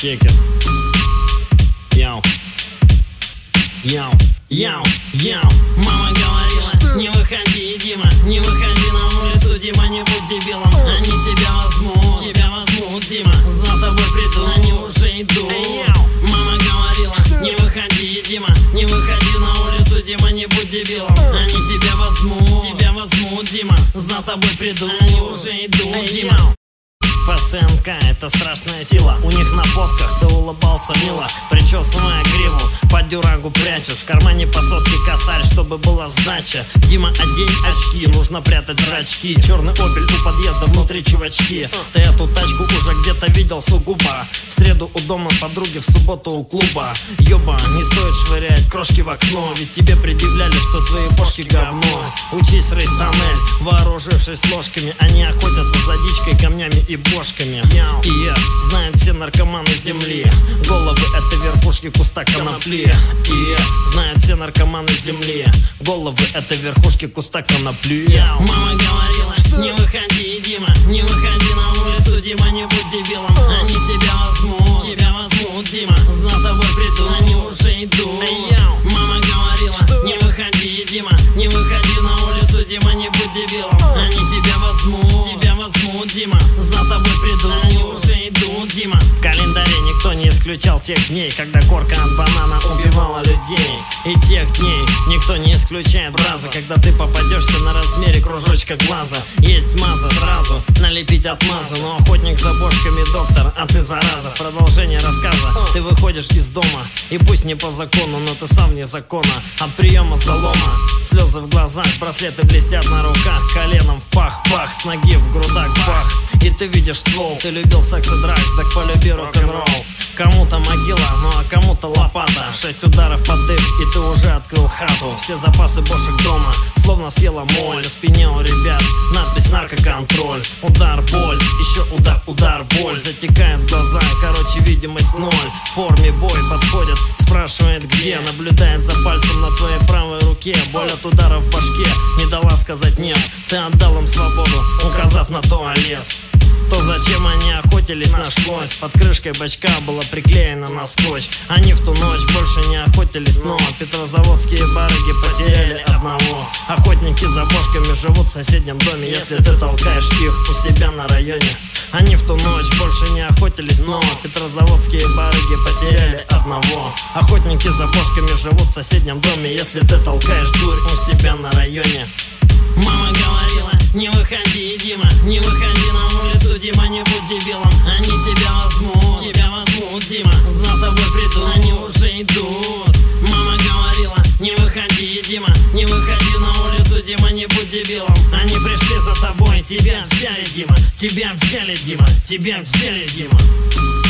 Check it. Йоу. Йоу. Йоу. Йоу. Мама говорила, не выходи, Дима, не выходи на улицу, Дима, не будь дебилом. Они тебя возьмут, Дима, за тобой придут, они уже идут. Мама говорила, не выходи, Дима, не выходи на улицу, Дима, не будь дебилом. Они тебя возьмут, Дима, за тобой придут, они уже идут, Дима. ФСНК — это страшная сила. У них на фотках ты улыбался мило, причесывая гриву, под дюрагу прячешь. В кармане по сотке косарь, чтобы была сдача. Дима, одень очки, нужно прятать зрачки. Черный опель у подъезда, внутри чувачки. Ты эту тачку уже где-то видел сугубо. В среду у дома подруги, в субботу у клуба. Ёба, не стоит швырять крошки в окно, ведь тебе предъявляли, что твои бошки говно. Учись рыть тоннель, вооружившись ложками. Они охотятся за дичкой, камнями и бошками. И я знаю все наркоманы земли. Головы — это верхушки куста конопли. И я знаю все наркоманы земли. Головы — это верхушки куста конопли. Мама говорила, не выходи, Дима, не выходи на улицу, Дима, не будь дебилом. Они тебя возьмут, Дима, за тобой придут, они уже идут. Мама говорила, не выходи, Дима, не выходи на улицу, Дима, не будь дебилом. Они тебя возьмут, Дима, за тобой придут, они уже идут, Дима. В календаре никто не исключал тех дней, когда корка от банана убивала людей. И тех дней никто не исключает раза, когда ты попадешься на размере кружочка глаза. Есть маза сразу, налепить отмаза, но охотник за бошками доктор, а ты зараза. Продолжение рассказа, ты выходишь из дома, и пусть не по закону, но ты сам вне закона. От приема залома, слезы в глазах, браслеты блестят на руках, коленом в пах-пах, с ноги в грудак бах. И ты видишь ствол, ты любил секс и дракс, так полюби рок-н-ролл. Кому-то могила, ну а кому-то лопата. 6 ударов под дых, и ты уже открыл хату. Все запасы бошек дома, словно съела моль. На спине у ребят надпись «Наркоконтроль». Удар, боль, еще удар, удар, боль. Затекают глаза, короче, видимость ноль. В форме бой подходит, спрашивает где. Наблюдает за пальцем на твоей правой руке. Боль от удара в башке не дала сказать нет. Ты отдал им свободу, указав на туалет. То, зачем они охотились, нашлось. Под крышкой бачка было приклеено на скотч. Они в ту ночь больше не охотились, но петрозаводские барыги потеряли одного. Охотники за бошками живут в соседнем доме, если ты толкаешь их у себя на районе. Они в ту ночь больше не охотились, но петрозаводские барыги потеряли одного. Охотники за бошками живут в соседнем доме, если ты толкаешь дурь у себя на районе. Мама говорила, не выходи, Дима, не выходи на улицу, Дима, не будь дебилом. Они тебя возьмут, Дима, за тобой придут, они уже идут. Мама говорила, не выходи, Дима, не выходи на улицу, Дима, не будь дебилом. Они пришли за тобой, тебя взяли, Дима, тебя взяли, Дима, тебя взяли, Дима.